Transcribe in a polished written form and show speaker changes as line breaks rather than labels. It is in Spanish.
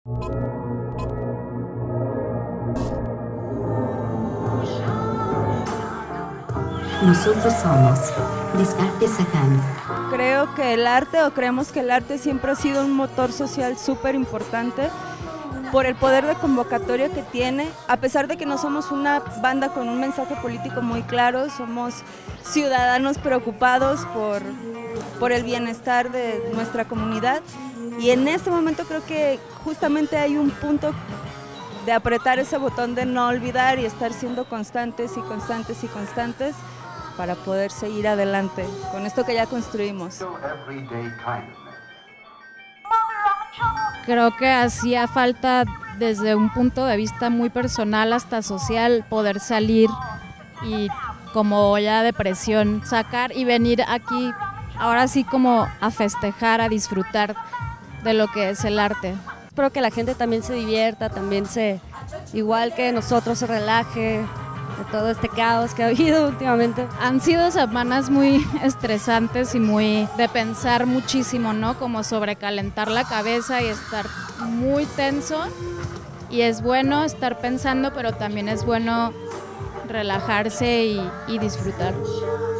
Nosotros somos Descarte Sacant.
Creo que el arte, o creemos que el arte siempre ha sido un motor social súper importante por el poder de convocatoria que tiene, a pesar de que no somos una banda con un mensaje político muy claro, somos ciudadanos preocupados por el bienestar de nuestra comunidad, y en este momento creo que justamente hay un punto de apretar ese botón de no olvidar y estar siendo constantes y constantes y constantes para poder seguir adelante con esto que ya construimos.
Creo que hacía falta, desde un punto de vista muy personal hasta social, poder salir y como olla de presión sacar y venir aquí ahora sí como a festejar, a disfrutar de lo que es el arte.
Espero que la gente también se divierta, igual que nosotros, se relaje de todo este caos que ha habido últimamente.
Han sido semanas muy estresantes y muy de pensar muchísimo, ¿no? Como sobrecalentar la cabeza y estar muy tenso, y es bueno estar pensando, pero también es bueno relajarse y disfrutar.